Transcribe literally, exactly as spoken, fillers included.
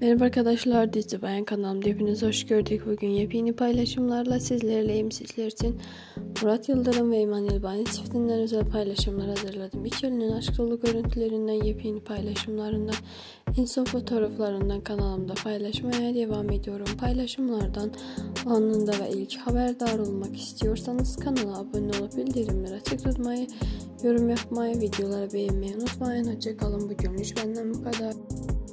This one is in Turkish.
Merhaba arkadaşlar, Dizi Bayan kanalımda hepiniz hoş gördük. Bugün yepyeni paylaşımlarla sizlerleyim. Sizler için Murat Yıldırım ve İman Elbani çiftinden özel paylaşımlar hazırladım. İkilinin aşk dolu görüntülerinden, yepyeni paylaşımlarından, en son fotoğraflarından kanalımda paylaşmaya devam ediyorum. Paylaşımlardan anında ve ilk haberdar olmak istiyorsanız kanala abone olup bildirimleri açık tutmayı, yorum yapmayı, videoları beğenmeyi unutmayın. Hoşça kalın. Bugünlük benden bu kadar.